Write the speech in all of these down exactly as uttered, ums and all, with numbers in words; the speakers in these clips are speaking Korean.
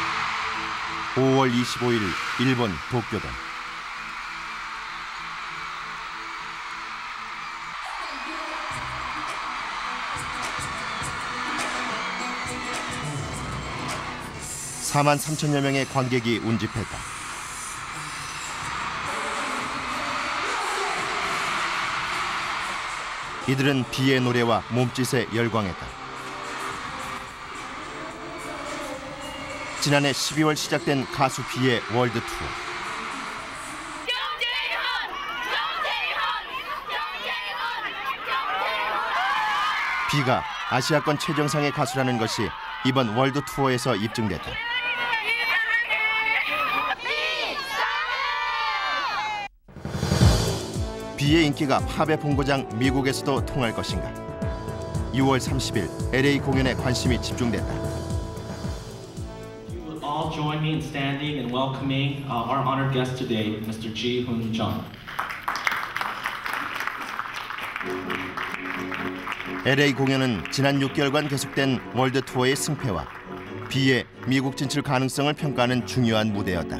오월 이십오일 일본 도쿄도. 사만 삼천여 명의 관객이 운집했다. 이들은 비의 노래와 몸짓에 열광했다. 지난해 십이월 시작된 가수 비의 월드 투어. 비가 아시아권 최정상의 가수라는 것이 이번 월드 투어에서 입증됐다. 비의 인기가 팝의 본고장 미국에서도 통할 것인가. 유월 삼십일 엘에이 공연에 관심이 집중됐다. You will all join me in standing and welcoming our honored guest today, 미스터 Ji-hoon Jung. 엘에이 공연은 지난 육 개월간 계속된 월드 투어의 승패와 비의 미국 진출 가능성을 평가하는 중요한 무대였다.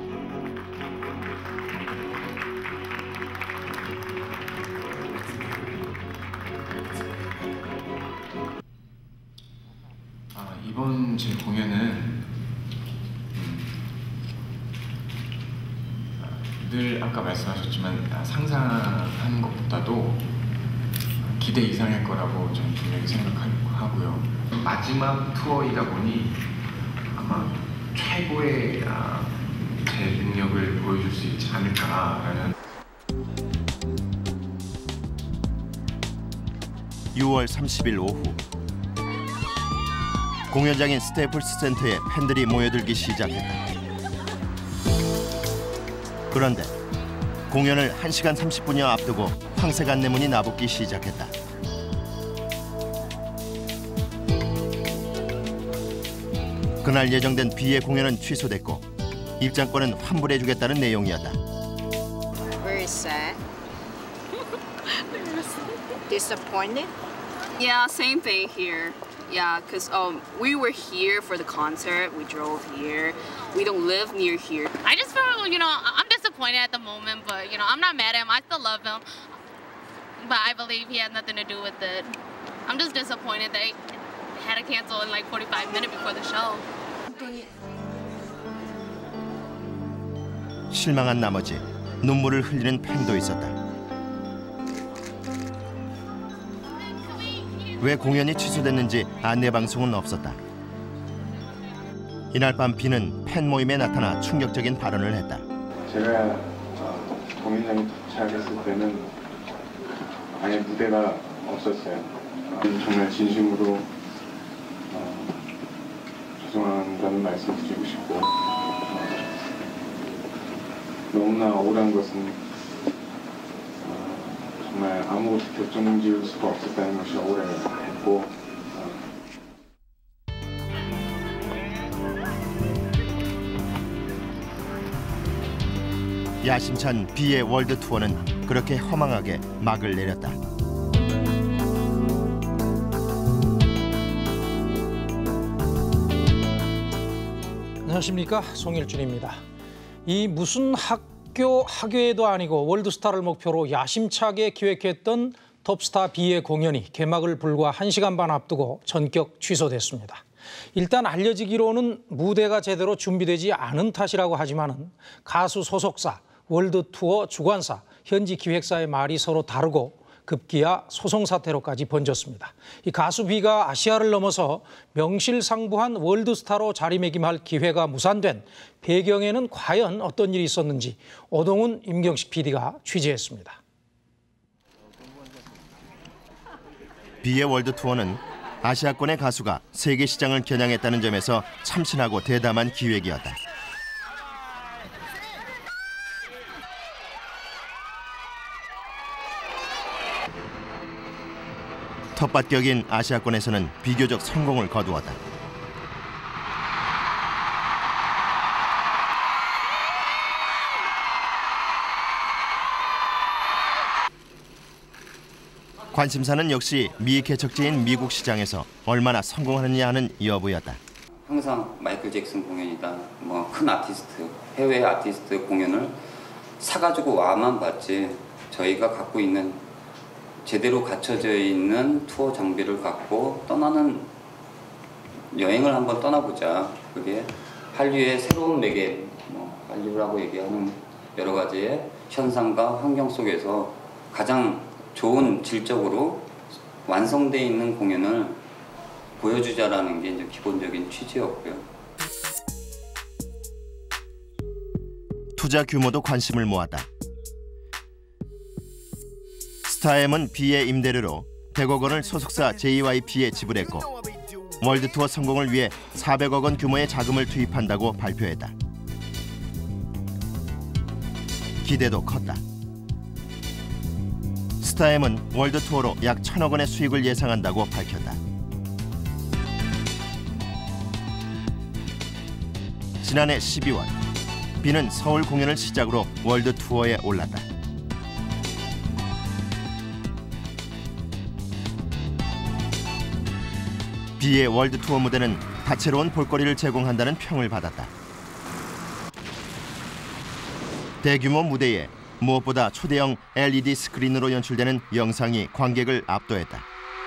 아, 이번 제 공연은 음, 늘 아까 말씀하셨지만 상상하는 것보다도 기대 이상일 거라고 저는 분명히 생각하고요. 마지막 투어이다 보니 아마 최고의 아, 제 능력을 보여줄 수 있지 않을까라는. 유월 삼십일 오후 공연장인 스태플스 센터에 팬들이 모여들기 시작했다. 그런데 공연을 한 시간 삼십 분여 앞두고 황색 안내문이 나붙기 시작했다. 그날 예정된 비의 공연은 취소됐고 입장권은 환불해주겠다는 내용이었다. Very sad. Disappointed? Yeah, same thing here. Yeah, because um, we were here for the concert. We drove here. We don't live near here. I just feel, you know, I'm disappointed at the moment, but, you know, I'm not mad at him. I still love him. But I believe he had nothing to do with it. I'm just disappointed that he had to cancel in like forty-five minutes before the show. 실망한 나머지 눈물을 흘리는 팬도 있었다. 왜 공연이 취소됐는지 안내 방송은 없었다. 이날 밤 비는 팬 모임에 나타나 충격적인 발언을 했다. 제가 어, 공연장에 도착했을 때는 아예 무대가 없었어요. 어, 정말 진심으로 어, 죄송하다는 말씀 드리고 싶고 어, 너무나 억울한 것은 어, 정말 아무것도 결정지을 수가 없었다는 것이 억울했고 야심찬 비의 월드 투어는 그렇게 허망하게 막을 내렸다. 안녕하십니까, 송일준입니다. 이 무슨 학교 학교에도 아니고 월드스타를 목표로 야심차게 기획했던 톱스타 비의 공연이 개막을 불과 한 시간 반 앞두고 전격 취소됐습니다. 일단 알려지기로는 무대가 제대로 준비되지 않은 탓이라고 하지만은 가수 소속사, 월드투어 주관사, 현지 기획사의 말이 서로 다르고 급기야 소송 사태로까지 번졌습니다. 이 가수 비가 아시아를 넘어서 명실상부한 월드스타로 자리매김할 기회가 무산된 배경에는 과연 어떤 일이 있었는지 오동훈, 임경식 피디가 취재했습니다. 비의 월드 투어는 아시아권의 가수가 세계 시장을 겨냥했다는 점에서 참신하고 대담한 기획이었다. 텃밭격인 아시아권에서는 비교적 성공을 거두었다. 관심사는 역시 미 개척지인 미국 시장에서 얼마나 성공하느냐 하는 여부였다. 항상 마이클 잭슨 공연이다, 뭐 큰 아티스트, 해외 아티스트 공연을 사가지고 와만 봤지 저희가 갖고 있는 제대로 갖춰져 있는 투어 장비를 갖고 떠나는 여행을 한번 떠나보자. 그게 한류의 새로운 매개, 뭐 한류라고 얘기하는 여러 가지의 현상과 환경 속에서 가장 좋은 질적으로 완성되어 있는 공연을 보여주자라는 게 이제 기본적인 취지였고요. 투자 규모도 관심을 모았다. 스타엠은 B의 임대료로 백억 원을 소속사 제이와이피에 지불했고 월드 투어 성공을 위해 사백억 원 규모의 자금을 투입한다고 발표했다. 기대도 컸다. 스타엠은 월드 투어로 약 천억 원의 수익을 예상한다고 밝혔다. 지난해 십이월, B는 서울 공연을 시작으로 월드 투어에 올랐다. B의 월드 투어 무대는 다채로운 볼거리를 제공한다는 평을 받았다. 대규모 무대에 무엇보다 초대형 엘이디 스크린으로 연출되는 영상이 관객을 압도했다.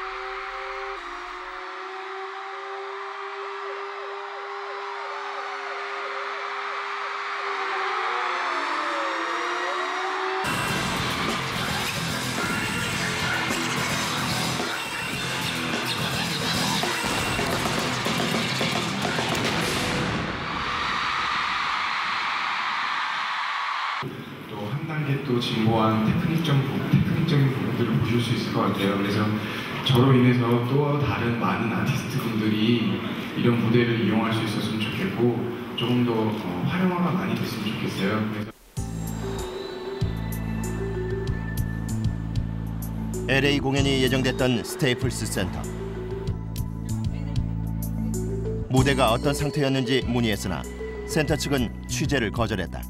또 진보한 테크닉적, 테크닉적인 부분들을 보실 수 있을 것 같아요. 그래서 저로 인해서 또 다른 많은 아티스트 분들이 이런 무대를 이용할 수 있었으면 좋겠고 조금 더 어, 활용화가 많이 됐으면 좋겠어요. 그래서 엘에이 공연이 예정됐던 스테이플스 센터. 무대가 어떤 상태였는지 문의했으나 센터 측은 취재를 거절했다.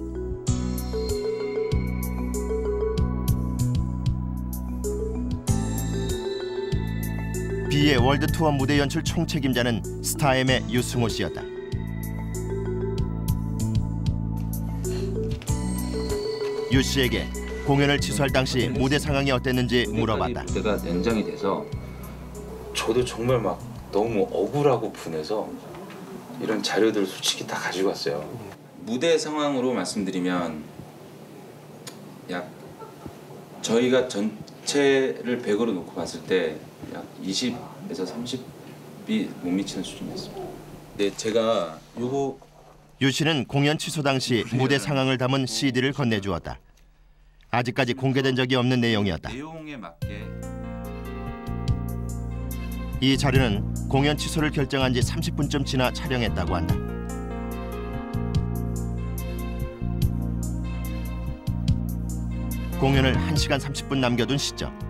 B의 월드 투어 무대 연출 총책임자는 스타엠의 유승호 씨였다. 유 씨에게 공연을 취소할 당시 무대 상황이 어땠는지 물어봤다. 무대가 연장이 돼서 저도 정말 막 너무 억울하고 분해서 이런 자료들을 솔직히 다 가지고 왔어요. 무대 상황으로 말씀드리면 약 저희가 전체를 백으로 놓고 봤을 때 약 이십에서 삼십이 못 미치는 수준이었습니다. 네, 제가 요거 유 씨는 공연 취소 당시 무대 상황을 담은 씨디를 건네주었다. 아직까지 공개된 적이 없는 내용이었다. 내용에 맞게 이 자료는 공연 취소를 결정한 지 삼십 분쯤 지나 촬영했다고 한다. 공연을 한 시간 삼십 분 남겨둔 시점.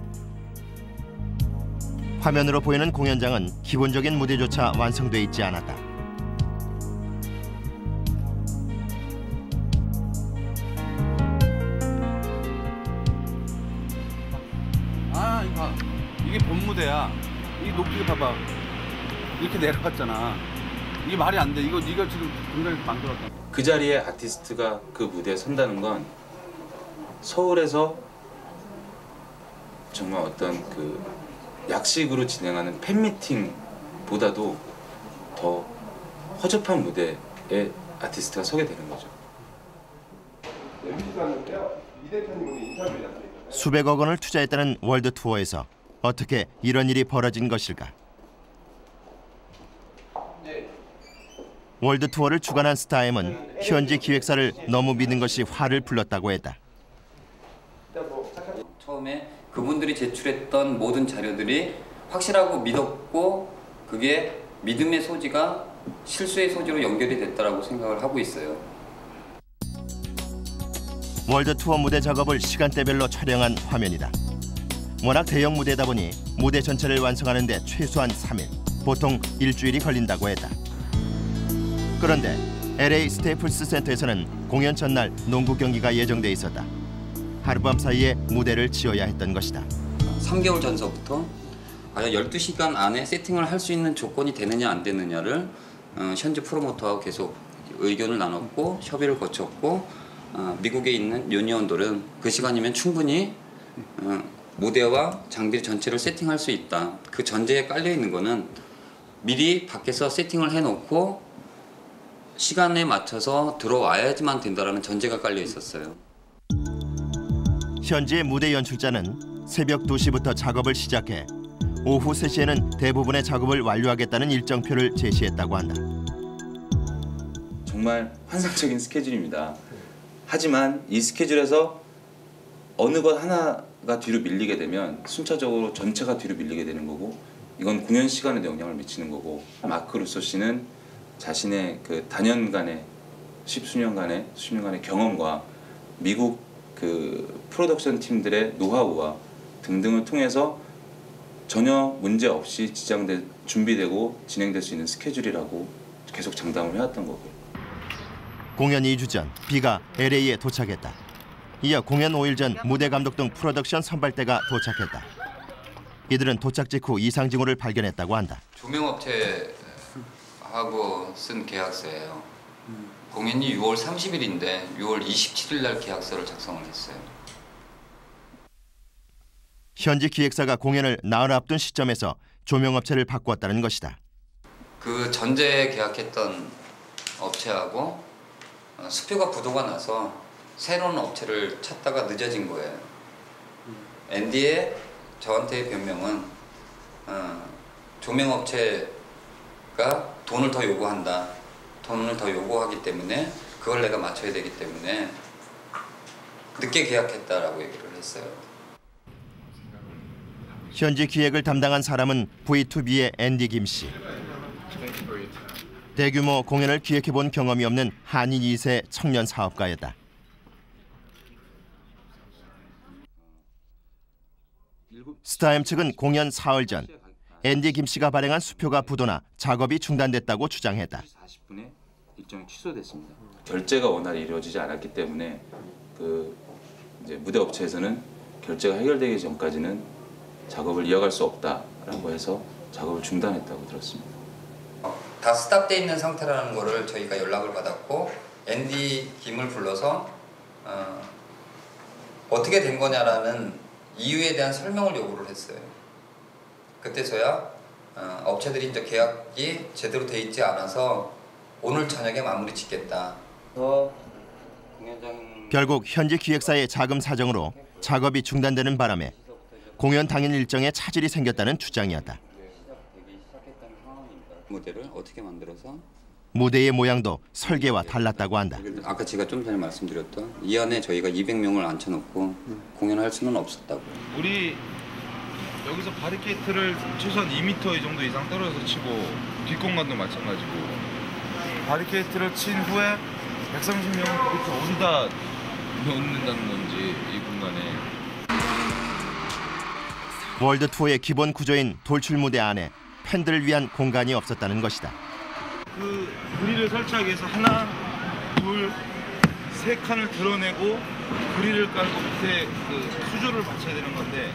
화면으로 보이는 공연장은 기본적인 무대조차 완성돼 있지 않았다. 아, 이거 봐. 이게 본 무대야. 이 높이가 봐봐. 이렇게 내려갔잖아. 이게 말이 안 돼. 이거 네가 지금 공간에서 만들었다. 그 자리에 아티스트가 그 무대에 선다는 건 서울에서 정말 어떤 그 약식으로 진행하는 팬미팅보다도 더 허접한 무대에 아티스트가 서게 되는 거죠. 수백억 원을 투자했다는 월드 투어에서 어떻게 이런 일이 벌어진 것일까? 월드 투어를 주관한 스타엠은 현지 기획사를 너무 믿는 것이 화를 불렀다고 했다. 처음에 그분들이 제출했던 모든 자료들이 확실하고 믿었고 그게 믿음의 소지가 실수의 소지로 연결이 됐다라고 생각을 하고 있어요. 월드 투어 무대 작업을 시간대별로 촬영한 화면이다. 워낙 대형 무대다 보니 무대 전체를 완성하는 데 최소한 삼 일, 보통 일주일이 걸린다고 했다. 그런데 엘에이 스테이플스 센터에서는 공연 전날 농구 경기가 예정돼 있었다. 하룻밤 사이에 무대를 지어야 했던 것이다. 삼 개월 전서부터 과연 열두 시간 안에 세팅을 할 수 있는 조건이 되느냐 안 되느냐를 어, 현지 프로모터하고 계속 의견을 나눴고 협의를 거쳤고 어, 미국에 있는 유니온들은 그 시간이면 충분히 어, 무대와 장비 전체를 세팅할 수 있다. 그 전제에 깔려 있는 거는 미리 밖에서 세팅을 해놓고 시간에 맞춰서 들어와야지만 된다라는 전제가 깔려 있었어요. 현지의 무대 연출자는 새벽 두 시부터 작업을 시작해 오후 세 시에는 대부분의 작업을 완료하겠다는 일정표를 제시했다고 한다. 정말 환상적인 스케줄입니다. 하지만 이 스케줄에서 어느 것 하나가 뒤로 밀리게 되면 순차적으로 전체가 뒤로 밀리게 되는 거고 이건 공연 시간에도 영향을 미치는 거고 마크 루소 씨는 자신의 그 다년간의 십수년간의 수년간의 경험과 미국 그 프로덕션 팀들의 노하우와 등등을 통해서 전혀 문제 없이 지장돼 준비되고 진행될 수 있는 스케줄이라고 계속 장담을 해왔던 거고요. 공연 이 주 전 비가 엘에이에 도착했다. 이어 공연 오 일 전 무대 감독 등 프로덕션 선발대가 도착했다. 이들은 도착 직후 이상 징후를 발견했다고 한다. 조명업체하고 쓴 계약서예요. 공연이 유월 삼십일인데 유월 이십칠일 날 계약서를 작성을 했어요. 현지 기획사가 공연을 나흘 앞둔 시점에서 조명업체를 바꾸었다는 것이다. 그 전제 계약했던 업체하고 수표가 부도가 나서 새로운 업체를 찾다가 늦어진 거예요. 앤디의 저한테의 변명은 어, 조명업체가 돈을 더 요구한다. 돈을 더 요구하기 때문에 그걸 내가 맞춰야 되기 때문에 늦게 계약했다라고 얘기를 했어요. 현지 기획을 담당한 사람은 브이투비의 앤디 김 씨. 대규모 공연을 기획해본 경험이 없는 한인 이 세 청년 사업가였다. 스타엠 측은 공연 사흘 전 앤디 김 씨가 발행한 수표가 부도나 작업이 중단됐다고 주장했다. 사십 분에 일정이 취소됐습니다. 결제가 원활히 이루어지지 않았기 때문에 그 이제 무대 업체에서는 결제가 해결되기 전까지는 작업을 이어갈 수 없다라고 해서 작업을 중단했다고 들었습니다. 다 스탑돼 있는 상태라는 거를 저희가 연락을 받았고 앤디 김을 불러서 어, 어떻게 된 거냐라는 이유에 대한 설명을 요구를 했어요. 그때서야 어, 업체들이 이제 계약이 제대로 돼 있지 않아서 오늘 저녁에 마무리 짓겠다. 결국 현지 기획사의 자금 사정으로 작업이 중단되는 바람에 공연 당일 일정에 차질이 생겼다는 주장이었다. 무대를 어떻게 만들어서 무대의 모양도 설계와 달랐다고 한다. 아까 제가 좀 전에 말씀드렸던 이 안에 저희가 이백 명을 앉혀놓고 음. 공연할 수는 없었다고. 우리 여기서 바리케이트를 최소한 이 미터 이 정도 이상 떨어져서 치고 뒷공간도 마찬가지고 바리케이트를 친 후에 백삼십 명을 도대체 어디다 넣는다는 건지 이 공간에. 월드 투어의 기본 구조인 돌출 무대 안에 팬들을 위한 공간이 없었다는 것이다. 그 그릴을 설치하기 위해서 하나, 둘, 세 칸을 드러내고 그릴을 깔고 밑에 그 수조를 받쳐야 되는 건데.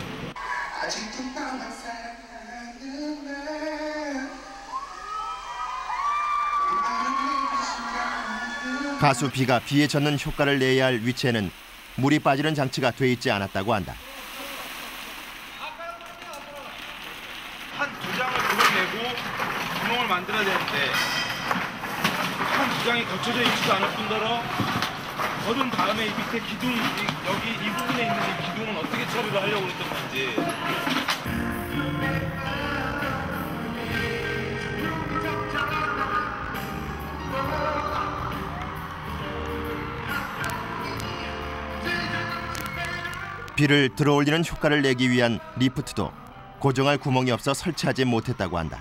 가수 비가 비에 젖는 효과를 내야 할 위치에는 물이 빠지는 장치가 돼 있지 않았다고 한다. 한 두 장을 드러내고 구멍을 만들어야 되는데 한 두 장이 거쳐져 있지도 않을 뿐더러 거둔 다음에 이 밑에 기둥, 이, 여기 이 부분에 있는 이 기둥은 어떻게 처리를 하려고 했던 건지. 비를 들어올리는 효과를 내기 위한 리프트도 고정할 구멍이 없어 설치하지 못했다고 한다.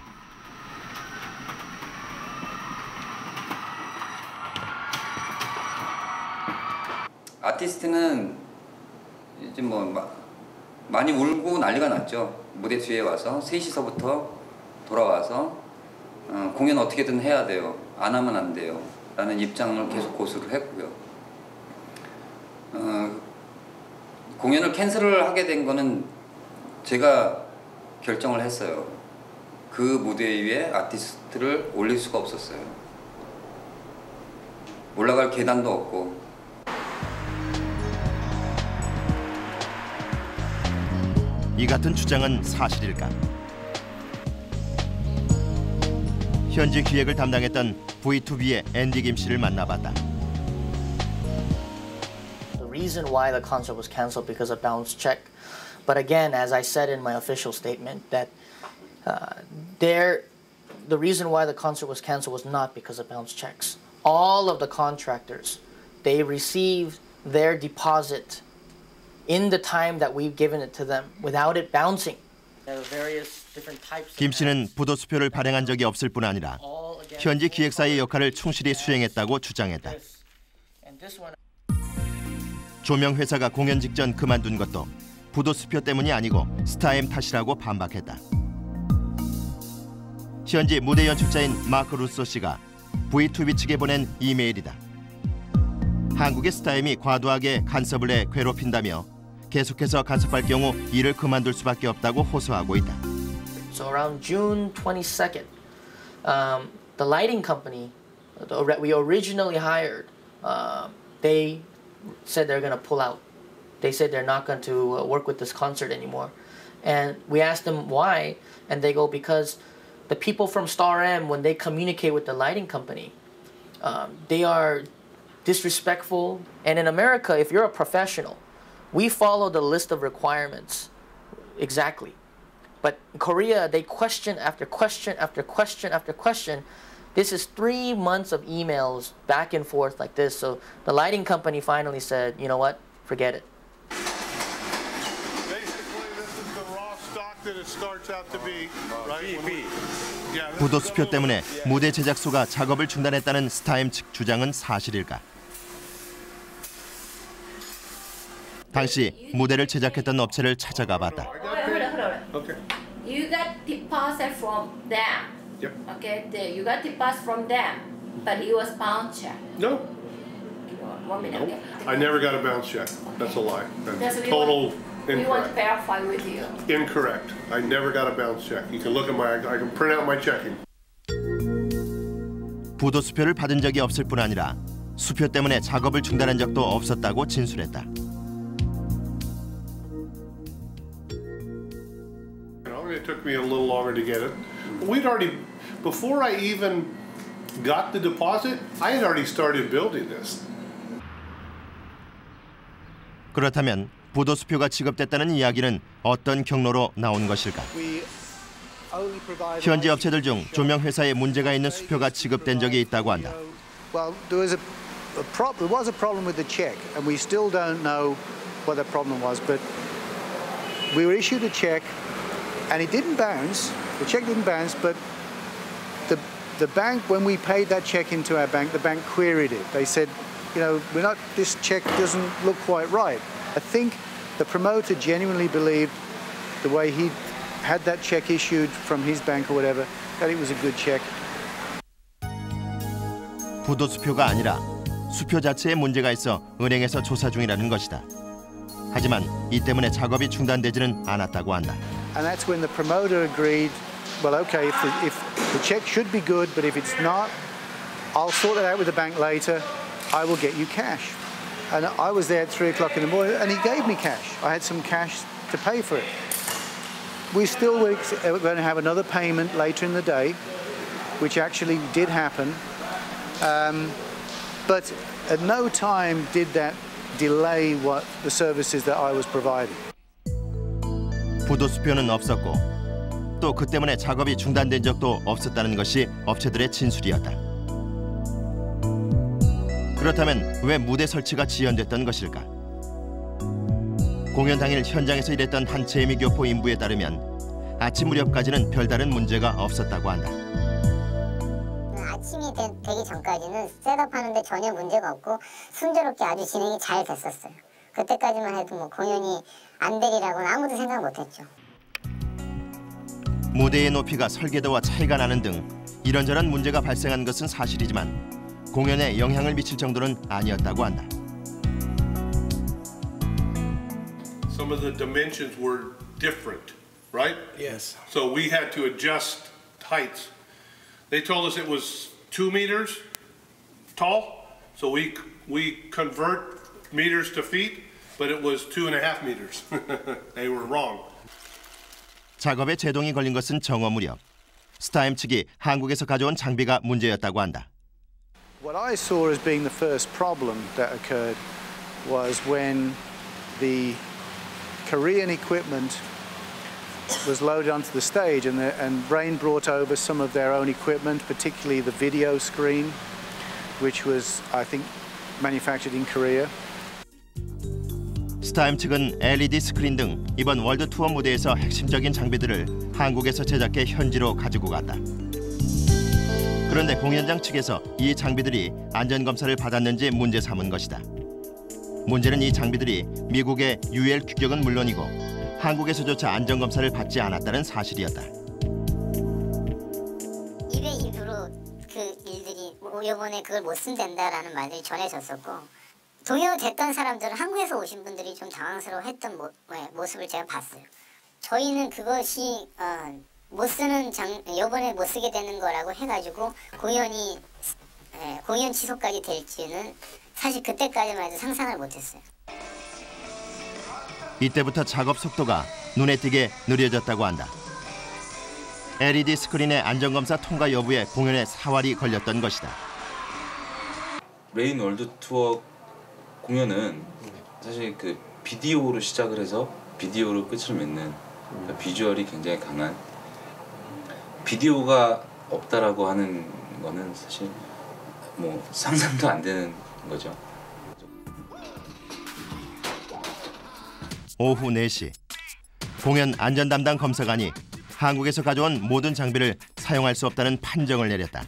아티스트는 이제 뭐 마, 많이 울고 난리가 났죠. 무대 뒤에 와서 세 시서부터 돌아와서 어, 공연 어떻게든 해야 돼요. 안 하면 안 돼요. 라는 입장을 계속 고수를 했고요. 어, 공연을 캔슬을 하게 된 거는 제가 결정을 했어요. 그 무대 위에 아티스트를 올릴 수가 없었어요. 올라갈 계단도 없고. 이 같은 주장은 사실일까? 현지 기획을 담당했던 브이투비의 앤디 김 씨를 만나봤다. The reason why the concert was canceled because of bounce check. But again, as I said in my official statement, that uh, there, the reason why the concert was canceled was not because of bounce checks. All of the contractors, they received their deposit in the time that we've given it to them without it bouncing. There are various different types. 김 씨는 부도수표를 발행한 적이 없을 뿐 아니라 현지 기획사의 역할을 충실히 수행했다고 주장했다. 조명 회사가 공연 직전 그만둔 것도 부도수표 때문이 아니고 스타엠 탓이라고 반박했다. 현지 무대 연출자인 마크 루소 씨가 브이투비 측에 보낸 이메일이다. 한국의 스타엠이 과도하게 간섭을 해 괴롭힌다며 계속해서 간섭할 경우 일을 그만둘 수밖에 없다고 호소하고 있다. So around June twenty-second, um, the lighting company the, we originally hired, uh, they said they're going to pull out. They said they're not going to uh, work with this concert anymore. And we asked them why, and they go, because the people from Star M, when they communicate with the lighting company, um, they are disrespectful. And in America, if you're a professional, we follow the list of requirements exactly. But in Korea, they question after question after question after question. This is three months of emails back and forth like this. So the lighting company finally said, you know what, forget it. Basically, this is the raw stock that it starts out to be, right? 부도수표 때문에 무대 제작소가 작업을 중단했다는 스타엠 측 주장은 사실일까? 당시 무대를 제작했던 업체를 찾아가 봤다. Okay. You got deposit from them. Yep. Okay, the, you got deposit from them, but it was bounce check. No. One minute. Nope. Okay. I never got a bounce check. That's a lie. That's That's what we total want, we want to incorrect. verify with you. Incorrect. I never got a bounce check. You can look at my, I can print out my checking. 부도수표를 받은 적이 없을 뿐 아니라 수표 때문에 작업을 중단한 적도 없었다고 진술했다. It took me a little longer to get it. We'd already, before I even got the deposit, I had already started building this. 그렇다면 부도수표가 지급됐다는 이야기는 어떤 경로로 나온 것일까? 현지 업체들 중 조명 회사에 문제가 있는 수표가 지급된 적이 있다고 한다. Well, there was a, a problem. There was a problem with the check, and we still don't know what the problem was. But we were issued a check. And it didn't bounce, the check didn't bounce, but the, the bank, when we paid that check into our bank, the bank queried it. They said, you know, we're not, this check doesn't look quite right. I think the promoter genuinely believed the way he had that check issued from his bank or whatever, that it was a good check. 부도수표가 아니라 수표 자체에 문제가 있어 은행에서 조사 중이라는 것이다. 하지만 이 때문에 작업이 중단되지는 않았다고 한다. And that's when the promoter agreed, well, okay, if the, if the check should be good, but if it's not, I'll sort it out with the bank later. I will get you cash. And I was there at three o'clock in the morning, and he gave me cash. I had some cash to pay for it. We still were going to have another payment later in the day, which actually did happen. Um, but at no time did that delay what the services that I was providing. 부도수표는 없었고 또 그 때문에 작업이 중단된 적도 없었다는 것이 업체들의 진술이었다. 그렇다면 왜 무대 설치가 지연됐던 것일까? 공연 당일 현장에서 일했던 한 재미교포 인부에 따르면 아침 무렵까지는 별다른 문제가 없었다고 한다. 아침이 되, 되기 전까지는 셋업하는데 전혀 문제가 없고 순조롭게 아주 진행이 잘 됐었어요. 그때까지만 해도 뭐 공연이 안 되리라고는 아무도 생각 못했죠. 무대의 높이가 설계도와 차이가 나는 등 이런저런 문제가 발생한 것은 사실이지만 공연에 영향을 미칠 정도는 아니었다고 한다. Some of the dimensions were different right? Yes. So we had to adjust heights. They told us it was two meters tall, so we we convert meters to feet, but it was two and a half meters. They were wrong. 작업에 제동이 걸린 것은 정오 무렵. 스타임 측이 한국에서 가져온 장비가 문제였다고 한다. What I saw as being the first problem that occurred was when the Korean equipment was loaded onto the stage, and, the, and Rain brought over some of their own equipment, particularly the video screen, which was, I think, manufactured in Korea. 스타임 측은 엘이디 스크린 등 이번 월드 투어 무대에서 핵심적인 장비들을 한국에서 제작해 현지로 가지고 갔다. 그런데 공연장 측에서 이 장비들이 안전검사를 받았는지 문제 삼은 것이다. 문제는 이 장비들이 미국의 유엘 규격은 물론이고 한국에서조차 안전검사를 받지 않았다는 사실이었다. 입에 입으로 그 일들이 이번에 그걸 못 쓴댄다라는 말들이 전해졌었고, 동요됐던 사람들은 한국에서 오신 분들이 좀 당황스러워했던 모, 네, 모습을 제가 봤어요. 저희는 그것이 어, 못 쓰는 장, 이번에 못 쓰게 되는 거라고 해가지고 공연이 예, 공연 취소까지 될지는 사실 그때까지만 해도 상상을 못했어요. 이때부터 작업 속도가 눈에 띄게 느려졌다고 한다. 엘이디 스크린의 안전검사 통과 여부에 공연에 사활이 걸렸던 것이다. 레인 월드 투어 공연은 사실 그 비디오로 시작을 해서 비디오로 끝을 맺는 그러니까 비주얼이 굉장히 강한, 비디오가 없다라고 하는 거는 사실 뭐 상상도 안 되는 거죠. 오후 네 시 공연 안전 담당 검사관이 한국에서 가져온 모든 장비를 사용할 수 없다는 판정을 내렸다.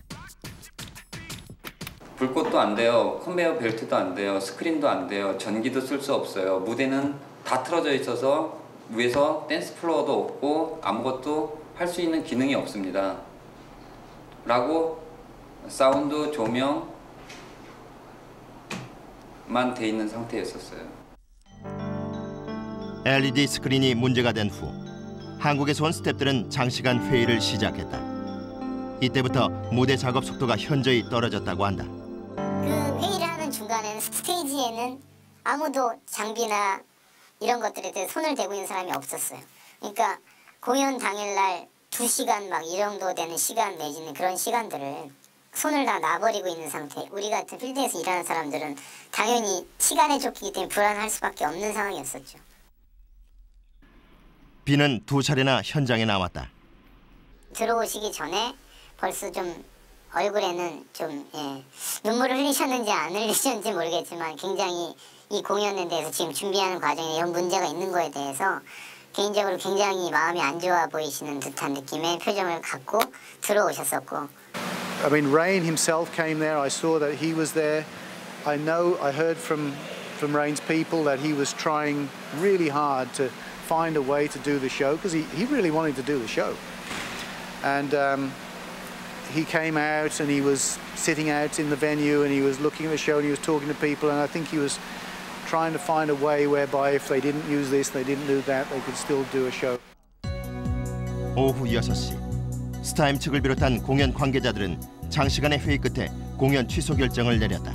불꽃도 안 돼요. 컨베이어 벨트도 안 돼요. 스크린도 안 돼요. 전기도 쓸 수 없어요. 무대는 다 틀어져 있어서 위에서 댄스 플로어도 없고 아무것도 할 수 있는 기능이 없습니다. 라고 사운드, 조명만 돼 있는 상태였었어요. 엘이디 스크린이 문제가 된 후 한국에서 온 스태프들은 장시간 회의를 시작했다. 이때부터 무대 작업 속도가 현저히 떨어졌다고 한다. 그 회의를 하는 중간에는 스테이지에는 아무도 장비나 이런 것들에 대해 손을 대고 있는 사람이 없었어요. 그러니까 공연 당일날 두 시간 막 이 정도 되는 시간 내지는 그런 시간들을 손을 다 놔버리고 있는 상태. 우리 같은 필드에서 일하는 사람들은 당연히 시간에 쫓기기 때문에 불안할 수밖에 없는 상황이었었죠. 비는 두 차례나 현장에 나왔다. 들어오시기 전에 벌써 좀 얼굴에는 좀 예, 눈물을 흘리셨는지 안 흘리셨는지 모르겠지만 굉장히 이 공연에 대해서 지금 준비하는 과정에 이런 문제가 있는 거에 대해서 개인적으로 굉장히 마음이 안 좋아 보이시는 듯한 느낌의 표정을 갖고 들어오셨었고. I mean, Rain himself came there. I saw that he was there. I know, I heard from from Rain's people that he was trying really hard to find a way to do the show because he, he really wanted to do the show. And um, he came out and he was sitting out in the venue and he was looking at the show and he was talking to people, and I think he was trying to find a way whereby if they didn't use this, they didn't do that, they could still do a show. 오후 여섯 시 스타임 측을 비롯한 공연 관계자들은 장시간의 회의 끝에 공연 취소 결정을 내렸다.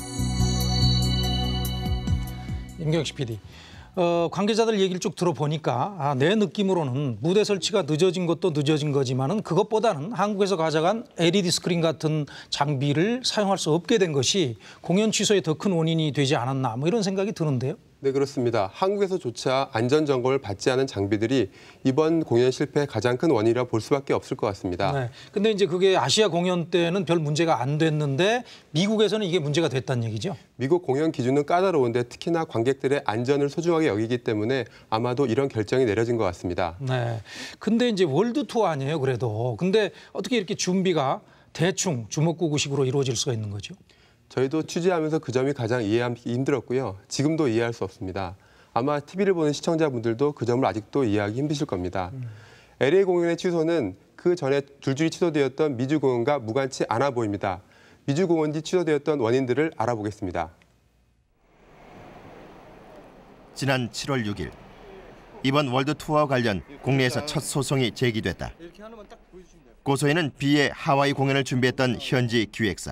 임경식 피디. 어, 관계자들 얘기를 쭉 들어보니까 아, 내 느낌으로는 무대 설치가 늦어진 것도 늦어진 거지만은 그것보다는 한국에서 가져간 엘이디 스크린 같은 장비를 사용할 수 없게 된 것이 공연 취소의 더 큰 원인이 되지 않았나 뭐 이런 생각이 드는데요. 네, 그렇습니다. 한국에서조차 안전 점검을 받지 않은 장비들이 이번 공연 실패의 가장 큰 원인이라 볼 수밖에 없을 것 같습니다. 네. 근데 이제 그게 아시아 공연 때는 별 문제가 안 됐는데 미국에서는 이게 문제가 됐다는 얘기죠? 미국 공연 기준은 까다로운데 특히나 관객들의 안전을 소중하게 여기기 때문에 아마도 이런 결정이 내려진 것 같습니다. 네. 근데 이제 월드 투어 아니에요, 그래도. 근데 어떻게 이렇게 준비가 대충 주먹구구식으로 이루어질 수가 있는 거죠? 저희도 취재하면서 그 점이 가장 이해하기 힘들었고요. 지금도 이해할 수 없습니다. 아마 티비를 보는 시청자분들도 그 점을 아직도 이해하기 힘드실 겁니다. 음. 엘에이 공연의 취소는 그 전에 줄줄이 취소되었던 미주 공연과 무관치 않아 보입니다. 미주 공연 뒤 취소되었던 원인들을 알아보겠습니다. 지난 칠월 육일 이번 월드 투어 관련 국내에서 첫 소송이 제기됐다. 고소인은 B의 하와이 공연을 준비했던 현지 기획사.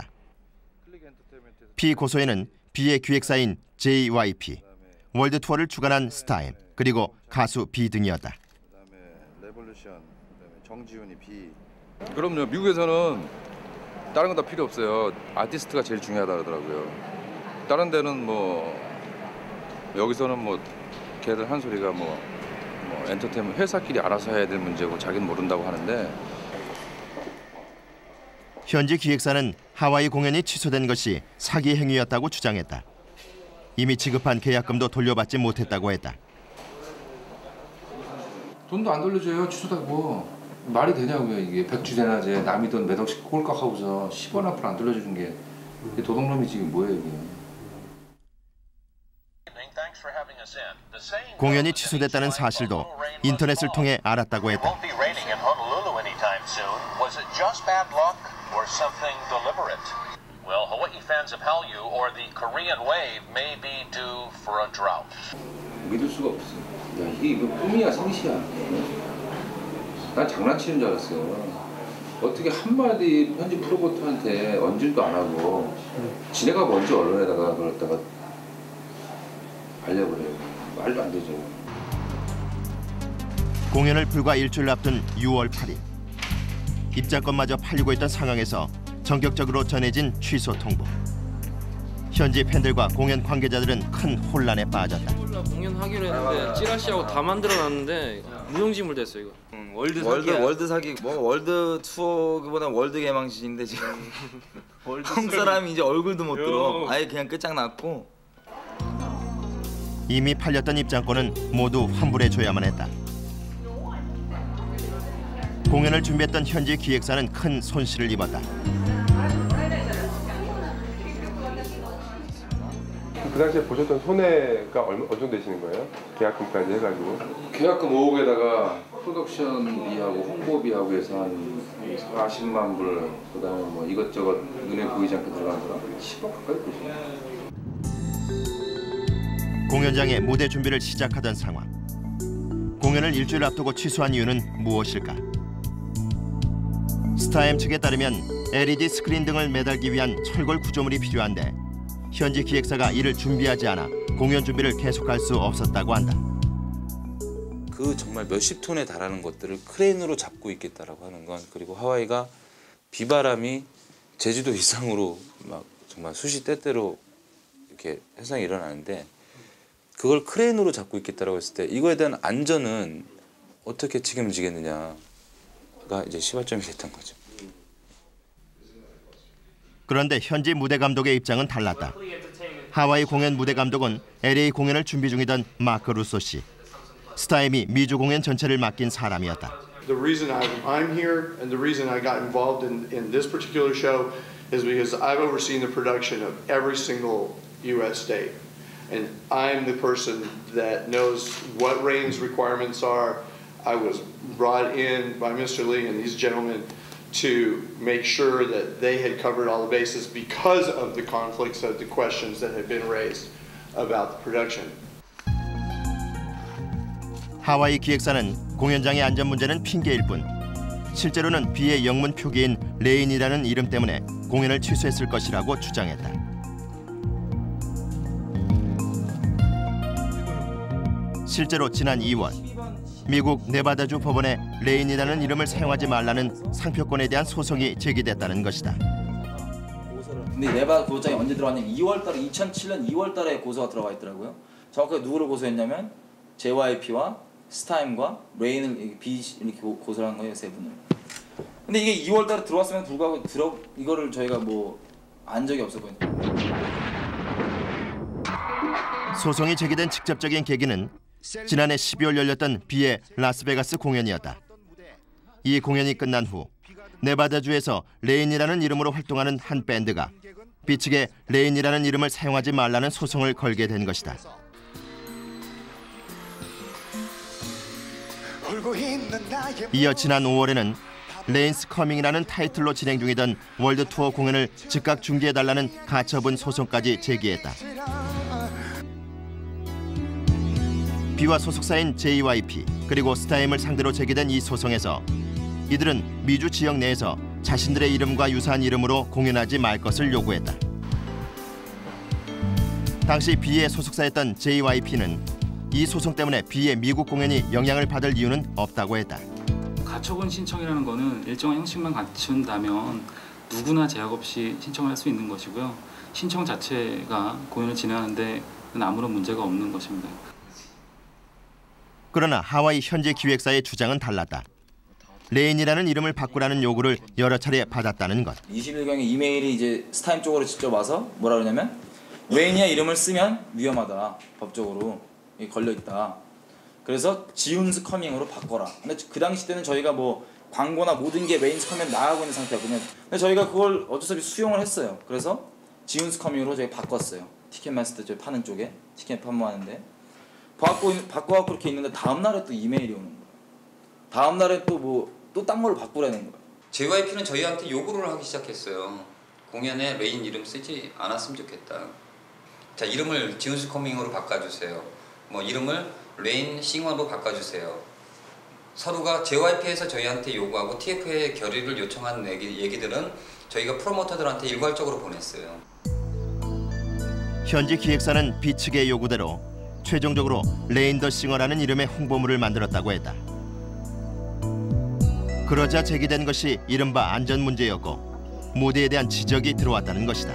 피고소인은 B의 기획사인 제이와이피, 월드 투어를 주관한 스타임, 그리고 가수 B 등이었다. 레볼루션, 정지훈이 B. 그럼요. 미국에서는 다른 건 다 필요 없어요. 아티스트가 제일 중요하다 그러더라고요. 다른 데는 뭐 여기서는 뭐 걔들 한 소리가 뭐, 뭐 엔터테인먼트 회사끼리 알아서 해야 될 문제고 자기는 모른다고 하는데. 현지 기획사는 하와이 공연이 취소된 것이 사기 행위였다고 주장했다. 이미 지급한 계약금도 돌려받지 못했다고 했다. 돈도 안 돌려줘요. 취소되고. 말이 되냐고요. 이게 백주대낮에 남이 돈 몇 억씩 꼴깍하고서 십 원 앞으로 안 돌려주는 게 도둑놈이 지금 뭐예요 이게. 공연이 취소됐다는 사실도 인터넷을 통해 알았다고 했다. Well, Hawaii fans of Hallyu or the Korean wave may be due for a drought. 믿을 수가 없어. 야, 이게 이거 꿈이야 생시야. 난 장난치는 줄 알았어요. 어떻게 한마디 현지 프로모터한테 언질도 안 하고 지네가 먼저 언론에다가 그랬다가 알려버려요. 말도 안 되죠. 공연을 불과 일주일 앞둔 유월 팔일. 입장권마저 팔리고 있던 상황에서 전격적으로 전해진 취소 통보. 현지 팬들과 공연 관계자들은 큰 혼란에 빠졌다. 공연하기로 했는데 찌라시하고 다 만들어놨는데 무용지물 됐어 이거. 응, 월드 월드 월드 사기 뭐 월드 투어보다 월드 개망신인데 지금 한국 사람이 이제 얼굴도 못 들어. 아예 그냥 끝장났고. 이미 팔렸던 입장권은 모두 환불해줘야만 했다. 공연을 준비했던 현지 기획사는 큰 손실을 입었다. 그 당시에 보셨던 손해가 얼마 어느 정도 되시는 거예요? 계약금까지 해가지고. 계약금 오억에다가 프로덕션비하고 홍보비하고 해서 한 사십만 불, 그다음에 뭐 이것저것 눈에 보이지 않게 들어간 거랑 십억 가까이 보시네요. 공연장에 무대 준비를 시작하던 상황. 공연을 일주일 앞두고 취소한 이유는 무엇일까? 스타엠 측에 따르면 엘이디 스크린 등을 매달기 위한 철골 구조물이 필요한데 현지 기획사가 이를 준비하지 않아 공연 준비를 계속할 수 없었다고 한다. 그 정말 몇십 톤에 달하는 것들을 크레인으로 잡고 있겠다라고 하는 건, 그리고 하와이가 비바람이 제주도 이상으로 막 정말 수시 때때로 이렇게 해상이 일어나는데 그걸 크레인으로 잡고 있겠다라고 했을 때 이거에 대한 안전은 어떻게 책임지겠느냐가 이제 시발점이 됐던 거죠. 그런데 현지 무대 감독의 입장은 달랐다. 하와이 공연 무대 감독은 엘에이 공연을 준비 중이던 마크 루소 씨. 스타엠이 미주 공연 전체를 맡긴 사람이었다. The reason I'm here and the reason I got involved in, in this particular show is because I've overseen the production of every single U S state. And I'm the person that knows what Rain's requirements are. I was brought in by Mister Lee and these gentlemen to make sure that they had covered all the bases because of the conflicts of the questions that had been raised about the production. 하와이 기획사는 공연장의 안전 문제는 핑계일 뿐 실제로는 B의 영문 표기인 레인이라는 이름 때문에 공연을 취소했을 것이라고 주장했다. 실제로 지난 이월 미국 네바다주 법원에 레인이라는 이름을 사용하지 말라는 상표권에 대한 소송이 제기됐다는 것이다. 근데 네바다 고소장이 언제 들어왔냐면 이월 달에 이천칠 년 이월 달에 고소가 들어가 있더라고요. 정확하게 누구를 고소했냐면 제이와이피와 스타임과 레인을 B 이렇게 고소를 한 거예요, 세 분을. 근데 이게 이월 달에 들어왔으면 불구하고 들어 이거를 저희가 뭐 안 적이 없었거든요. 소송이 제기된 직접적인 계기는 지난해 십이월 열렸던 B의 라스베가스 공연이었다. 이 공연이 끝난 후 네바다주에서 레인이라는 이름으로 활동하는 한 밴드가 B 측에 레인이라는 이름을 사용하지 말라는 소송을 걸게 된 것이다. 이어 지난 오월에는 레인스 커밍이라는 타이틀로 진행 중이던 월드 투어 공연을 즉각 중지해달라는 가처분 소송까지 제기했다. 비와 소속사인 제이와이피 그리고 스타엠을 상대로 제기된 이 소송에서 이들은 미주 지역 내에서 자신들의 이름과 유사한 이름으로 공연하지 말 것을 요구했다. 당시 비의 소속사였던 제이와이피는 이 소송 때문에 비의 미국 공연이 영향을 받을 이유는 없다고 했다. 가처분 신청이라는 거는 일정한 형식만 갖춘다면 누구나 제약 없이 신청을 할 수 있는 것이고요. 신청 자체가 공연을 진행하는데 아무런 문제가 없는 것입니다. 그러나 하와이 현지 기획사의 주장은 달랐다. 레인이라는 이름을 바꾸라는 요구를 여러 차례 받았다는 것. 이십 일경에 이메일이 이제 스타임 쪽으로 직접 와서 뭐라 그러냐면 레이니아 이름을 쓰면 위험하다. 법적으로 걸려 있다. 그래서 지운스 커밍으로 바꿔라. 근데 그 당시 때는 저희가 뭐 광고나 모든 게 레인스 커밍 나가고 있는 상태였거든요. 근데 저희가 그걸 어쩔 수 없이 수용을 했어요. 그래서 지운스 커밍으로 저희 바꿨어요. 티켓마스터 저희 파는 쪽에 티켓 판매하는데 바꿔 바꿔갖고 이렇게 있는데 다음 날에 또 이메일이 오는 거예요. 다음 날에 또 뭐 또 딴 걸로 바꾸라는 거예요. 제이와이피는 저희한테 요구를 하기 시작했어요. 공연에 레인 이름 쓰지 않았으면 좋겠다. 자, 이름을 지운스 커밍으로 바꿔주세요. 뭐 이름을 레인 싱어로 바꿔주세요. 서로가 제이와이피에서 저희한테 요구하고 티에프의 결의를 요청한 얘기, 얘기들은 저희가 프로모터들한테 일괄적으로 보냈어요. 현지 기획사는 비 측의 요구대로 최종적으로 레인 더 싱어라는 이름의 홍보물을 만들었다고 했다. 그러자 제기된 것이 이른바 안전 문제였고 무대에 대한 지적이 들어왔다는 것이다.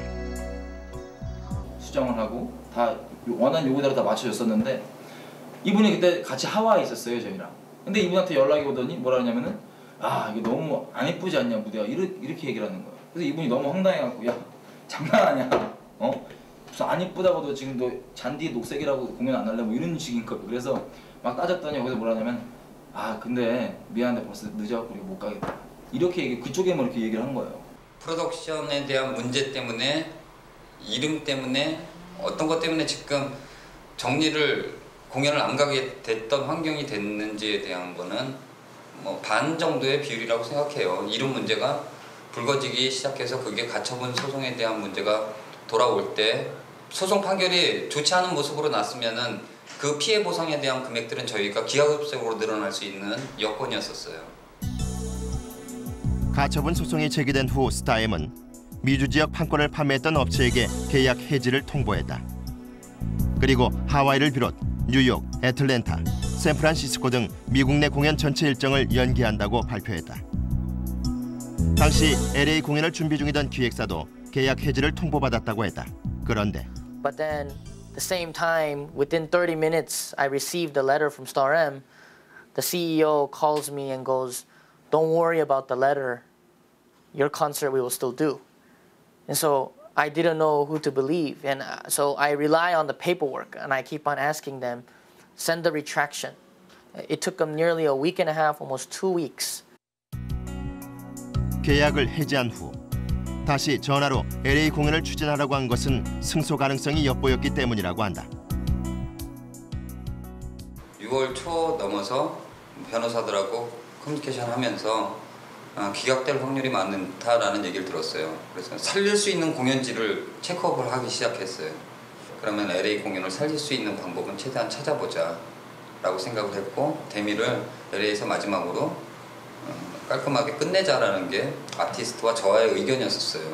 수정을 하고 다 원하는 요구대로 다 맞춰줬었는데 이분이 그때 같이 하와이에 있었어요, 저희랑. 근데 이분한테 연락이 오더니 뭐라 하냐면은 아, 이게 너무 안 예쁘지 않냐, 무대가. 이렇게, 이렇게 얘기를 하는 거예요. 그래서 이분이 너무 황당해갖고 야, 장난하냐? 어? 무슨 안 예쁘다고도 지금 너 잔디 녹색이라고 공연 안 할래? 뭐 이런 식인 거예요. 그래서 막 따졌더니 여기서 뭐라 하냐면 아, 근데 미안한데 벌써 늦어갖고 우리가 못 가겠다. 이렇게 얘기, 그쪽에 뭐 이렇게 얘기를 한 거예요. 프로덕션에 대한 문제 때문에, 이름 때문에, 어떤 것 때문에 지금 정리를 공연을 안 가게 됐던 환경이 됐는지에 대한 거는 뭐 반 정도의 비율이라고 생각해요. 이름 문제가 불거지기 시작해서 그게 가처분 소송에 대한 문제가 돌아올 때 소송 판결이 좋지 않은 모습으로 났으면은 그 피해 보상에 대한 금액들은 저희가 기하급수적으로 늘어날 수 있는 여건이었었어요. 가처분 소송이 제기된 후 스타엠은 미주 지역 판권을 판매했던 업체에게 계약 해지를 통보했다. 그리고 하와이를 비롯 뉴욕, 애틀랜타, 샌프란시스코 등 미국 내 공연 전체 일정을 연기한다고 발표했다. 당시 엘에이 공연을 준비 중이던 기획사도 계약 해지를 통보받았다고 했다. 그런데 But then, the same time, within thirty minutes, I received a letter from Star M. The C E O calls me and goes, "Don't worry about the letter. Your concert we will still do." And so I didn't know who to believe, and so I rely on the paperwork, and I keep on asking them, send the retraction. It took them nearly a week and a half, almost two weeks. 계약을 해지한 후 다시 전화로 엘에이 공연을 추진하라고 한 것은 승소 가능성이 엿보였기 때문이라고 한다. 유월 초 넘어서 변호사들하고 커뮤니케이션 하면서 기각될 확률이 많다라는 얘기를 들었어요. 그래서 살릴 수 있는 공연지를 체크업을 하기 시작했어요. 그러면 엘에이 공연을 살릴 수 있는 방법은 최대한 찾아보자 라고 생각을 했고 데미를 엘에이에서 마지막으로 깔끔하게 끝내자라는 게 아티스트와 저와의 의견이었어요.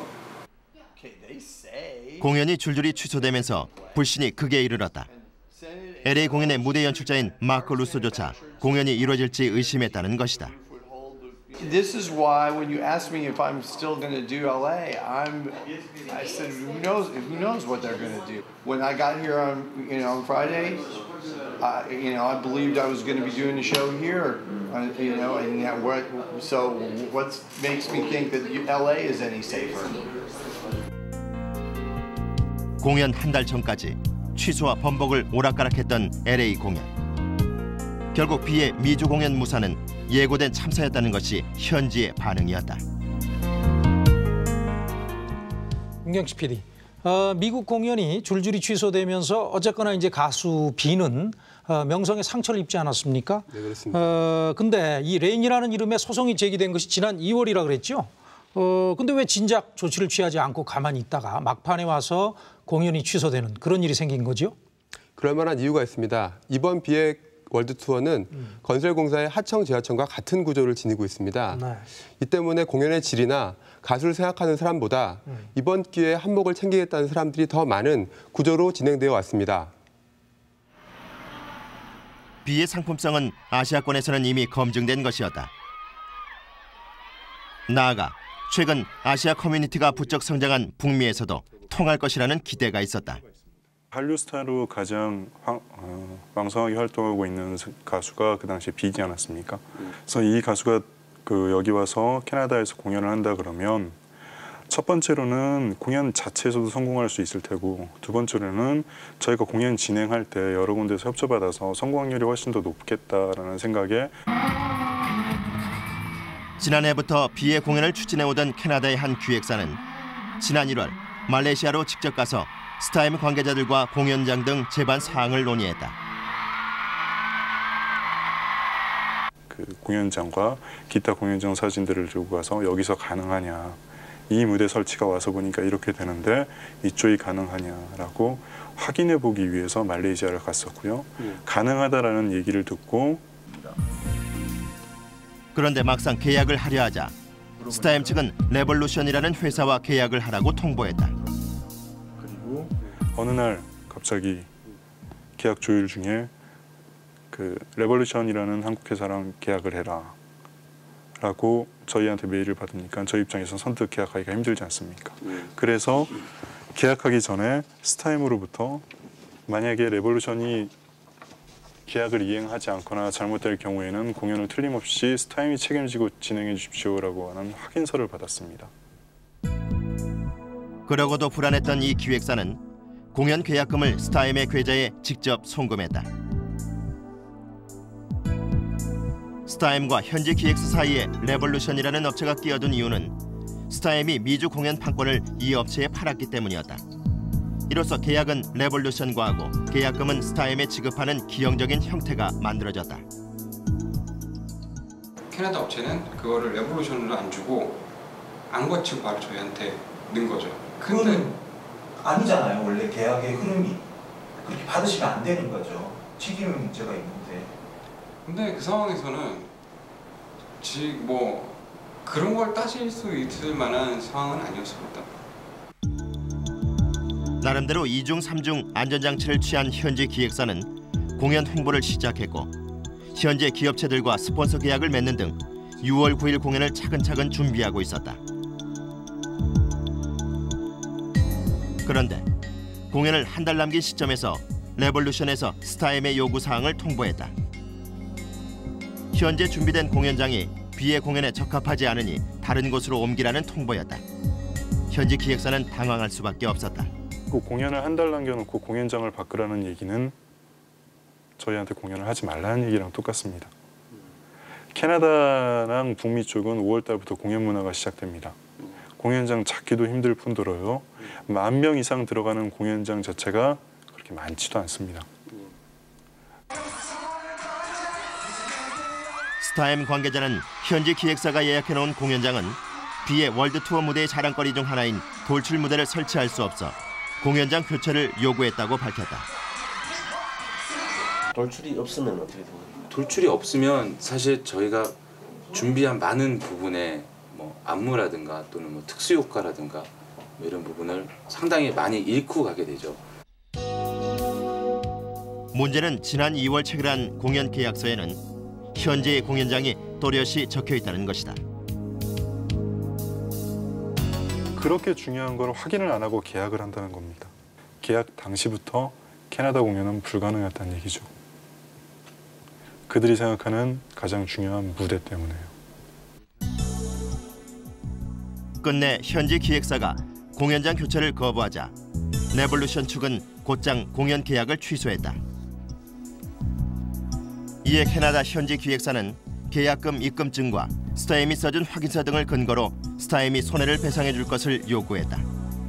공연이 줄줄이 취소되면서 불신이 극에 이르렀다. 엘에이 공연의 무대 연출자인 마크 루소조차 공연이 이루어질지 의심했다는 것이다. This is why when you ask me if I'm still going to do L A, I'm I said who knows who knows what they're going to do. When I got here on you know on Friday, I, you know I believed I was going to be doing the show here, uh, you know, and that what so what makes me think that L A is any safer? 공연 한 달 전까지 취소와 번복을 오락가락했던 엘에이 공연. 결국 비의 미주 공연 무산은 예고된 참사였다는 것이 현지의 반응이었다. 윤경식 피디, 어, 미국 공연이 줄줄이 취소되면서 어쨌거나 이제 가수 비는 어, 명성에 상처를 입지 않았습니까? 네, 그렇습니다. 어, 근데 이 레인이라는 이름의 소송이 제기된 것이 지난 이월이라 그랬죠? 어, 근데 왜 진작 조치를 취하지 않고 가만히 있다가 막판에 와서 공연이 취소되는 그런 일이 생긴 거죠? 그럴 만한 이유가 있습니다. 이번 비의 월드 투어는 음. 건설공사의 하청 지하청과 같은 구조를 지니고 있습니다. 네. 이 때문에 공연의 질이나 가수를 생각하는 사람보다 음. 이번 기회에 한몫을 챙기겠다는 사람들이 더 많은 구조로 진행되어 왔습니다. 비의 상품성은 아시아권에서는 이미 검증된 것이었다. 나아가 최근 아시아 커뮤니티가 부쩍 성장한 북미에서도 통할 것이라는 기대가 있었다. 한류 스타로 가장 황, 어, 왕성하게 활동하고 있는 가수가 그 당시에 비지 않았습니까? 그래서 이 가수가 그 여기 와서 캐나다에서 공연을 한다 그러면 첫 번째로는 공연 자체에서도 성공할 수 있을 테고 두 번째로는 저희가 공연 진행할 때 여러 군데서 협조받아서 성공 확률이 훨씬 더 높겠다라는 생각에 지난해부터 비의 공연을 추진해오던 캐나다의 한 기획사는 지난 일월 말레이시아로 직접 가서 스타임 관계자들과 공연장 등 제반 사항을 논의했다. 그 공연장과 기타 공연장 사진들을 들고 가서 여기서 가능하냐, 이 무대 설치가 와서 보니까 이렇게 되는데 이쪽이 가능하냐라고 확인해 보기 위해서 말레이시아를 갔었고요. 음. 가능하다라는 얘기를 듣고 그런데 막상 계약을 하려 하자 스타임 측은 레볼루션이라는 회사와 계약을 하라고 통보했다. 그리고 어느 날 갑자기 계약 조율 중에 그 레볼루션이라는 한국 회사랑 계약을 해라 라고 저희한테 메일을 받으니까 저희 입장에서 선뜻 계약하기가 힘들지 않습니까? 그래서 계약하기 전에 스타임으로부터 만약에 레볼루션이 계약을 이행하지 않거나 잘못될 경우에는 공연을 틀림없이 스타임이 책임지고 진행해 주십시오라고 하는 확인서를 받았습니다. 그러고도 불안했던 이 기획사는 공연 계약금을 스타임의 계좌에 직접 송금했다. 스타임과 현지 기획사 사이에 레볼루션이라는 업체가 끼어든 이유는 스타임이 미주 공연 판권을 이 업체에 팔았기 때문이었다. 이로써 계약은 레볼루션과 하고 계약금은 스타임에 지급하는 기형적인 형태가 만들어졌다. 캐나다 업체는 그거를 레볼루션으로 안 주고 안 거치고 바로 저희한테 넣은 거죠. 그거는 아니잖아요. 원래 계약의 흐름이. 그렇게 받으시면 안 되는 거죠. 책임의 문제가 있는데. 근데 그 상황에서는 지 뭐 그런 걸 따질 수 있을 만한 상황은 아니었습니다. 나름대로 이중 삼중 안전장치를 취한 현지 기획사는 공연 홍보를 시작했고 현재 기업체들과 스폰서 계약을 맺는 등 유월 구일 공연을 차근차근 준비하고 있었다. 그런데 공연을 한 달 남긴 시점에서 레볼루션에서 스타임의 요구사항을 통보했다. 현재 준비된 공연장이 비의 공연에 적합하지 않으니 다른 곳으로 옮기라는 통보였다. 현지 기획사는 당황할 수밖에 없었다. 그 공연을 한 달 남겨놓고 공연장을 바꾸라는 얘기는 저희한테 공연을 하지 말라는 얘기랑 똑같습니다. 캐나다랑 북미 쪽은 오월 달부터 공연 문화가 시작됩니다. 공연장 찾기도 힘들 뿐더러요. 만 명 이상 들어가는 공연장 자체가 그렇게 많지도 않습니다. 스타임 관계자는 현지 기획사가 예약해놓은 공연장은 비의 월드 투어 무대의 자랑거리 중 하나인 돌출 무대를 설치할 수 없어 공연장 교체를 요구했다고 밝혔다. 돌출이 없으면 어떻게 돼요? 돌출이 없으면 사실 저희가 준비한 많은 부분에 뭐 안무라든가 또는 뭐 특수 효과라든가 뭐 이런 부분을 상당히 많이 잃고 가게 되죠. 문제는 지난 이월 체결한 공연 계약서에는 현재의 공연장이 또렷이 적혀 있다는 것이다. 그렇게 중요한 걸 확인을 안 하고 계약을 한다는 겁니다. 계약 당시부터 캐나다 공연은 불가능했다는 얘기죠. 그들이 생각하는 가장 중요한 무대 때문에요. 끝내 현지 기획사가 공연장 교체를 거부하자 레볼루션 측은 곧장 공연 계약을 취소했다. 이에 캐나다 현지 기획사는 계약금 입금증과 스타임이 써준 확인서 등을 근거로 스타임이 손해를 배상해 줄 것을 요구했다.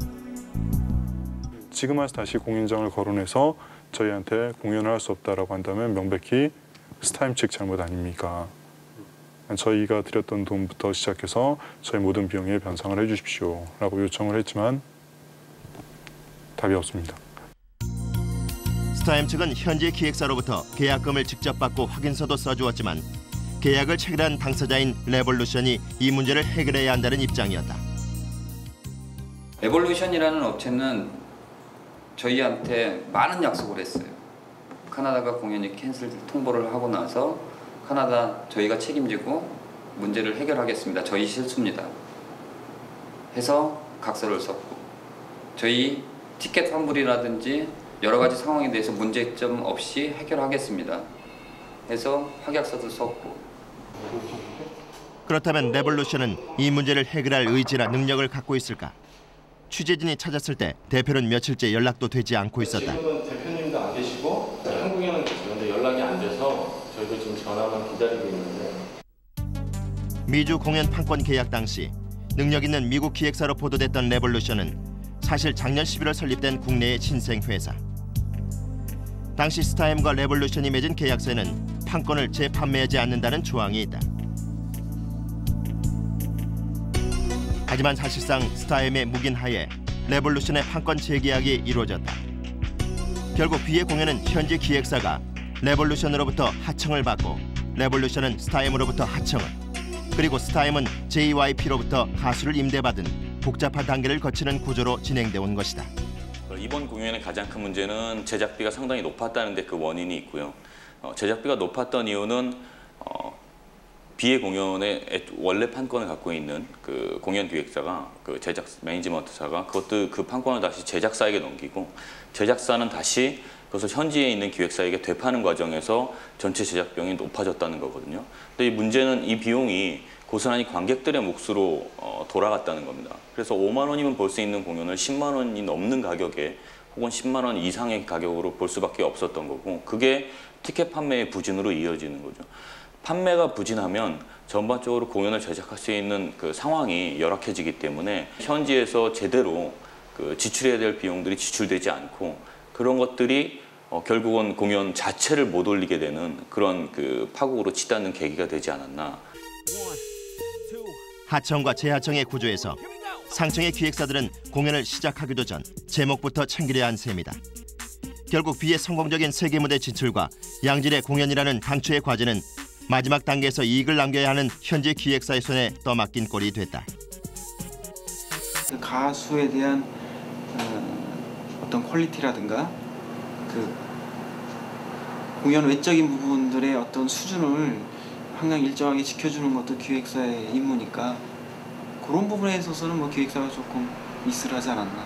지금 와서 다시 공연장을 거론해서 저희한테 공연을 할 수 없다라고 한다면 명백히 스타임 측 잘못 아닙니까? 저희가 드렸던 돈부터 시작해서 저희 모든 비용에 변상을 해주십시오 라고 요청을 했지만 답이 없습니다. 스타엠 측은 현지 기획사로부터 계약금을 직접 받고 확인서도 써주었지만 계약을 체결한 당사자인 레볼루션이 이 문제를 해결해야 한다는 입장이었다. 레볼루션이라는 업체는 저희한테 많은 약속을 했어요. 카나다가 공연이 캔슬 통보를 하고 나서 카나다 저희가 책임지고 문제를 해결하겠습니다. 저희 실수입니다. 해서 각서를 썼고 저희 티켓 환불이라든지 여러 가지 상황에 대해서 문제점 없이 해결하겠습니다. 해서 확약서도 썼고. 그렇다면 레볼루션은 이 문제를 해결할 의지나 능력을 갖고 있을까? 취재진이 찾았을 때 대표는 며칠째 연락도 되지 않고 있었다. 지금은 대표님도 안 계시고 한국에는 계시는데 연락이 안 돼서 저희도 지금 전화만 기다리고 있는데. 미주 공연 판권 계약 당시 능력 있는 미국 기획사로 보도됐던 레볼루션은 사실 작년 십일월 설립된 국내의 신생 회사. 당시 스타엠과 레볼루션이 맺은 계약서에는 판권을 재판매하지 않는다는 조항이 있다. 하지만 사실상 스타엠의 묵인하에 레볼루션의 판권 재계약이 이루어졌다. 결국 비의 공연은 현지 기획사가 레볼루션으로부터 하청을 받고 레볼루션은 스타엠으로부터 하청을, 그리고 스타엠은 제이와이피로부터 가수를 임대받은 복잡한 단계를 거치는 구조로 진행돼 온 것이다. 이번 공연의 가장 큰 문제는 제작비가 상당히 높았다는 데 그 원인이 있고요. 어, 제작비가 높았던 이유는 어, 비의 공연의 원래 판권을 갖고 있는 그 공연 기획사가 그 제작 매니지먼트사가 그것도 그 판권을 다시 제작사에게 넘기고 제작사는 다시 그것을 현지에 있는 기획사에게 되파는 과정에서 전체 제작 비용이 높아졌다는 거거든요. 근데 이 문제는 이 비용이 고스란히 관객들의 몫으로 어, 돌아갔다는 겁니다. 그래서 오만 원이면 볼 수 있는 공연을 십만 원이 넘는 가격에 혹은 십만 원 이상의 가격으로 볼 수밖에 없었던 거고, 그게 티켓 판매의 부진으로 이어지는 거죠. 판매가 부진하면 전반적으로 공연을 제작할 수 있는 그 상황이 열악해지기 때문에 현지에서 제대로 그 지출해야 될 비용들이 지출되지 않고 그런 것들이 어, 결국은 공연 자체를 못 올리게 되는 그런 그 파국으로 치닫는 계기가 되지 않았나. 하청과 재하청의 구조에서 상청의 기획사들은 공연을 시작하기도 전 제목부터 챙기려 한 셈이다. 결국 비의 성공적인 세계 무대 진출과 양질의 공연이라는 당초의 과제는 마지막 단계에서 이익을 남겨야 하는 현지 기획사의 손에 떠맡긴 꼴이 됐다. 그 가수에 대한 어, 어떤 퀄리티라든가 그 공연 외적인 부분들의 어떤 수준을 항상 일정하게 지켜주는 것도 기획사의 임무니까 그런 부분에 있어서는 뭐 기획사가 조금 미스를 하지 않았나.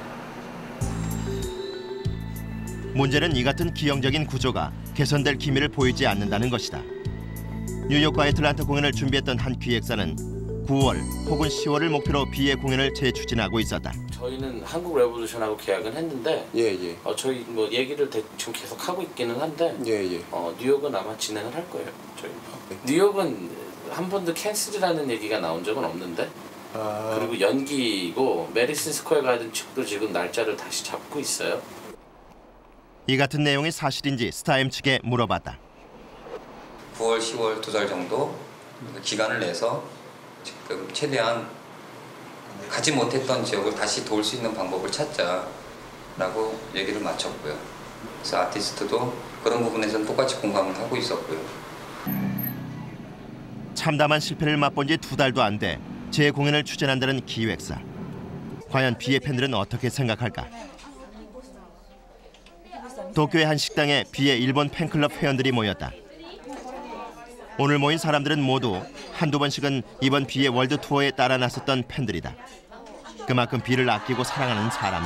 문제는 이 같은 기형적인 구조가 개선될 기미를 보이지 않는다는 것이다. 뉴욕과 애틀랜타 공연을 준비했던 한 기획사는 구월 혹은 시월을 목표로 비의 공연을 재추진하고 있었다. 저희는 한국 레볼루션하고 계약은 했는데 예, 예. 어, 저희 뭐 얘기를 대, 지금 계속 하고 있기는 한데 예, 예. 어, 뉴욕은 아마 진행을 할 거예요. 저희. 뉴욕은 한 번도 캔슬이라는 얘기가 나온 적은 없는데 아... 그리고 연기고 메디슨 스퀘어 가든 측도 지금 날짜를 다시 잡고 있어요. 이 같은 내용이 사실인지 스타엠 측에 물어봤다. 구월, 시월 두 달 정도 기간을 내서 지금 최대한 가지 못했던 지역을 다시 돌 수 있는 방법을 찾자라고 얘기를 마쳤고요. 그래서 아티스트도 그런 부분에서는 똑같이 공감을 하고 있었고요. 참담한 실패를 맛본 지 두 달도 안 돼 재공연을 추진한다는 기획사. 과연 비의 팬들은 어떻게 생각할까? 도쿄의 한 식당에 비의 일본 팬클럽 회원들이 모였다. 오늘 모인 사람들은 모두 한두 번씩은 이번 비의 월드 투어에 따라 나섰던 팬들이다. 그만큼 비를 아끼고 사랑하는 사람들.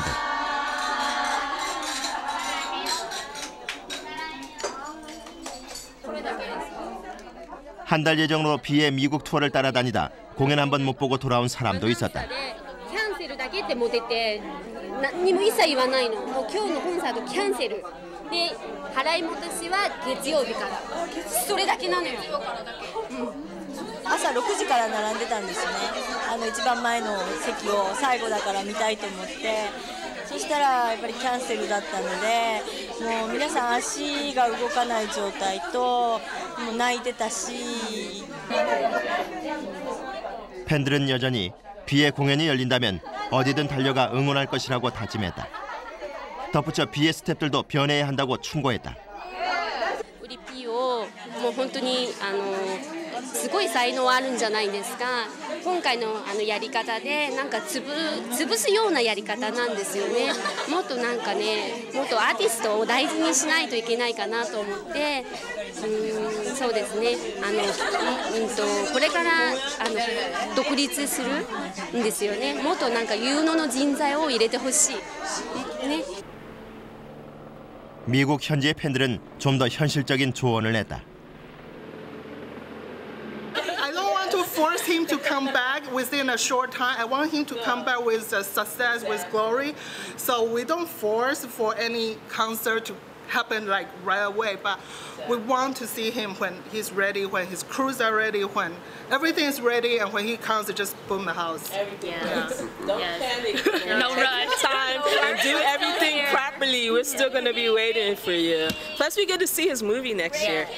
한 달 예정으로 비의 미국 투어를 따라다니다 공연 한 번 못 보고 돌아온 사람도 있었다. キャンセルだけって持ってて何にも一切言わないの。もう今日のコンサートキャンセルで払い戻しは月曜日からそれだけなのよ。 朝ろくじから並んでたんですね。あの一番前の席を最後だから見たいと思って、そしたらやっぱりキャンセルだったので、もう皆さん足が動かない状態ともう泣いてたし。 팬들은 여전히 비의 공연이 열린다면 어디든 달려가 응원할 것이라고 다짐했다. 덧붙여 B의 스태프들도 변해야 한다고 충고했다. 우리 Bをもう本当にあのすごい才能あるんじゃないですか。今回のあのやり方でなんかつぶ潰すようなやり方なんですよね。もっとなんかね、もっとアーティストを大事にしないといけないかなと思って、うんそうですね。あのうんとこれからあの独立するんですよね。もっとなんか有能の人材を入れてほしい。ね。 미국 현지의 팬들은 좀 더 현실적인 조언을 냈다. I don't want to force him to come back within a short time. I want him to come back with uh, success, with glory. So we don't force for any concert to happen like right away, but we want to see him when he's ready, when his crews are ready, when everything is ready, and when he comes, just boom the house. Everything. Yeah. Don't panic. No rush. Time and do everything properly. We're still going to be waiting for you. Plus, we get to see his movie next year.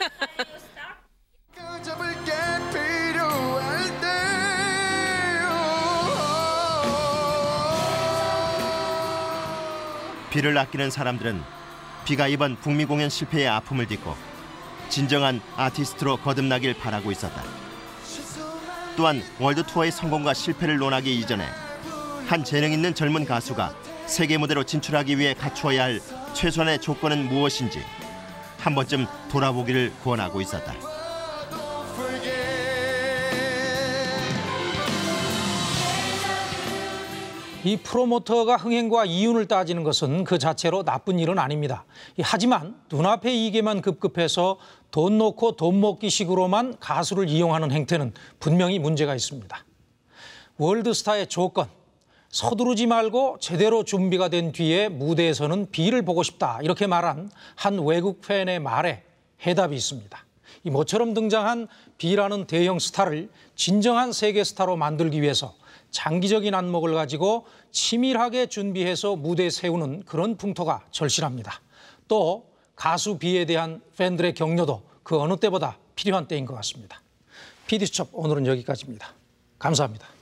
비를 아끼는 사람들은 비가 이번 북미 공연 실패의 아픔을 딛고 진정한 아티스트로 거듭나길 바라고 있었다. 또한 월드 투어의 성공과 실패를 논하기 이전에 한 재능 있는 젊은 가수가 세계 무대로 진출하기 위해 갖추어야 할 최소한의 조건은 무엇인지 한 번쯤 돌아보기를 권하고 있었다. 이 프로모터가 흥행과 이윤을 따지는 것은 그 자체로 나쁜 일은 아닙니다. 하지만 눈앞의 이익에만 급급해서 돈 놓고 돈 먹기 식으로만 가수를 이용하는 행태는 분명히 문제가 있습니다. 월드스타의 조건, 서두르지 말고 제대로 준비가 된 뒤에 무대에서는 B를 보고 싶다 이렇게 말한 한 외국 팬의 말에 해답이 있습니다. 이 모처럼 등장한 B라는 대형 스타를 진정한 세계 스타로 만들기 위해서 장기적인 안목을 가지고 치밀하게 준비해서 무대에 세우는 그런 풍토가 절실합니다. 또 가수 B에 대한 팬들의 격려도 그 어느 때보다 필요한 때인 것 같습니다. 피디수첩 오늘은 여기까지입니다. 감사합니다.